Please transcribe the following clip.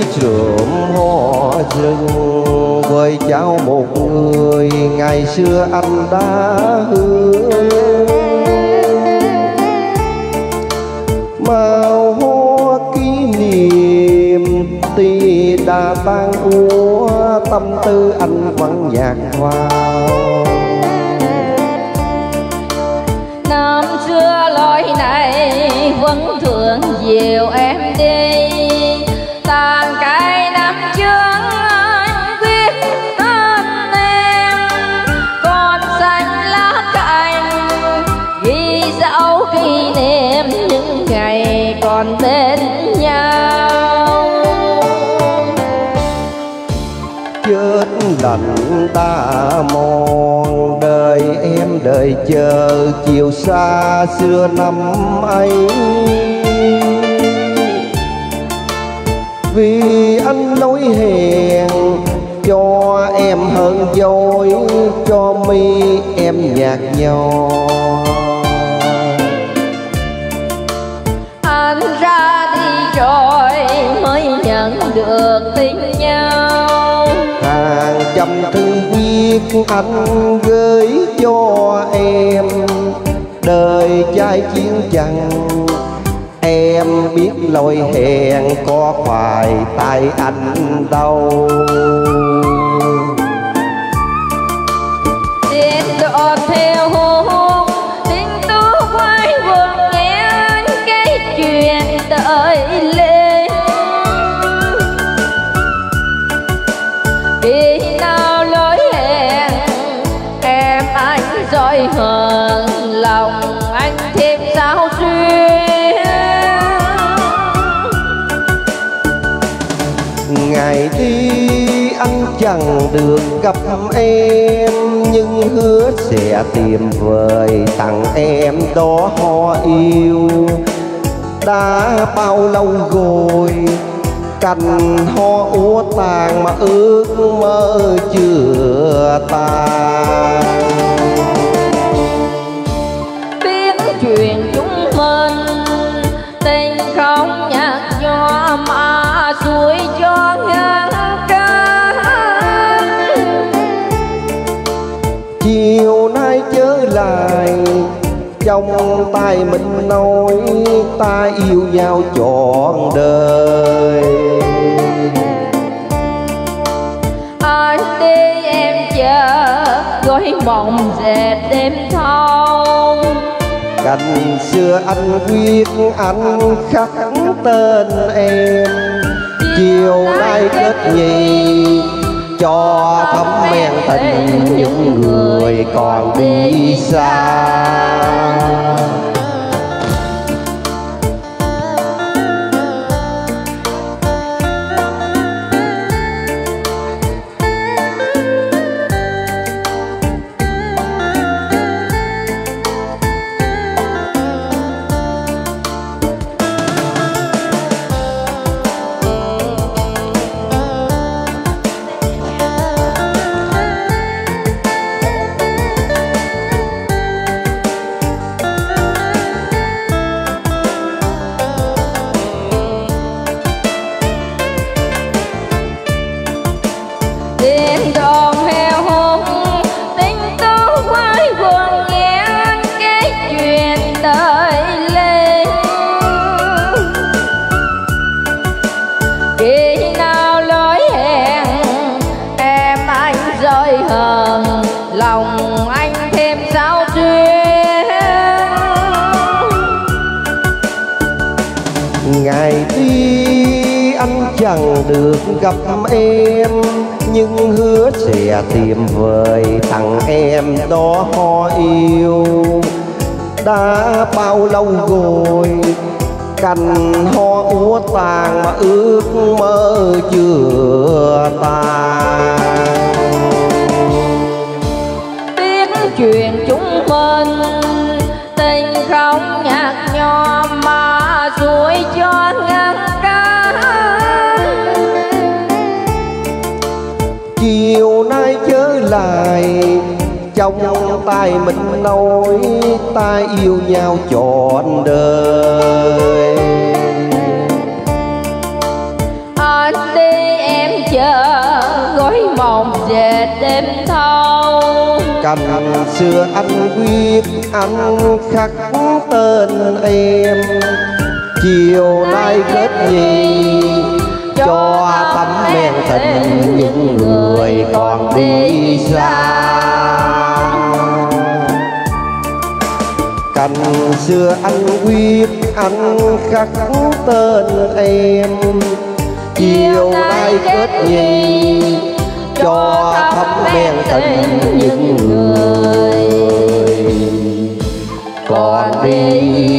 rượm hoa rừng với cháu một người ngày xưa anh đã hứa. Màu hoa kỷ niệm tuy đã tan úa, tâm tư anh vẫn nhạt vào. Năm xưa lối này vẫn thường dìu em đi, tàn cái năm trước anh quyết ơn em. Còn xanh lá cành ghi dấu kỷ niệm những ngày còn bên nhau. Chết lạnh ta mòn đời em đợi chờ chiều xa xưa năm ấy. Vì anh lối hẹn cho em hơn dối, cho mi em nhạt nhòa. Anh ra đi rồi mới nhận được tin nhau, hàng trăm thư viết anh gửi cho em. Đời trai chiến tranh em biết lối hẹn có phải tại anh đâu. Tiến độ theo hôn tình tú quay buồn nghe cái chuyện đợi lên. Khi nào lối hẹn em anh rồi hơn lòng anh thêm sao duyên. Ngày đi anh chẳng được gặp em, nhưng hứa sẽ tìm vời tặng em đó hoa yêu. Đã bao lâu rồi cành hoa úa tàn mà ước mơ chưa tan. Biết chuyện chúng mình tình không nhạt nhòa mà xuôi cho ngang cánh. Chiều nay trở lại trong tay mình nói ta yêu nhau trọn đời. Anh đi em chờ gói mộng dệt đêm thâu. Cành xưa anh viết anh khắc tên em. Chiều nay kết nhì cho thấm men tình những người còn đi xa. Tiếng đòn heo hung tình tú quay buồn nghe cái chuyện đời lên. Khi nào lối hẹn em anh rơi hờn lòng anh thêm sao duyên. Ngày đi anh chẳng được gặp em, nhưng hứa sẽ tìm vời tặng em đó hoa yêu. Đã bao lâu rồi cành hoa úa tàn mà ước mơ chưa tan. Biết chuyện chúng mình tình không nhạt nhòa mà xuôi cho ngang cánh. Chiều nay trở lại trong tay mình nói ta yêu nhau trọn đời. Anh đi Cành xưa anh quyết anh khắc tên em, chiều nay kết nhì cho tấm men tình những người còn đi xa. Cành xưa anh quyết anh khắc tên em, chiều nay kết nhì cho thắm men tình những người còn đi